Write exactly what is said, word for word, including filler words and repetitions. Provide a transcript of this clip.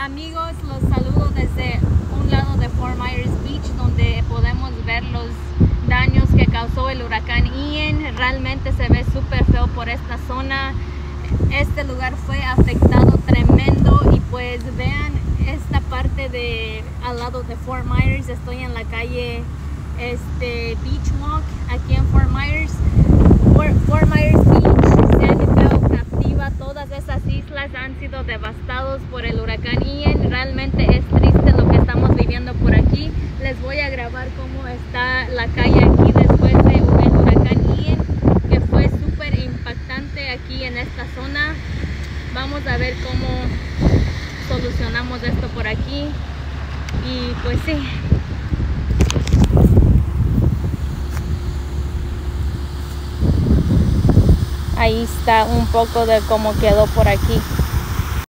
Amigos, los saludo desde un lado de Fort Myers Beach, donde podemos ver los daños que causó el huracán Ian. Realmente se ve súper feo por esta zona. Este lugar fue afectado tremendo y pues vean esta parte de al lado de Fort Myers. Estoy en la calle este, Beach Walk aquí en Fort Myers. Fort, Fort Myers Beach, Sanibel, Captiva, todas esas islas han sido devastados por el huracán Ian. Realmente es triste lo que estamos viviendo por aquí. Les voy a grabar cómo está la calle aquí después de el huracán Ian, que fue súper impactante aquí en esta zona. Vamos a ver cómo solucionamos esto por aquí. Y pues sí. Ahí está un poco de cómo quedó por aquí.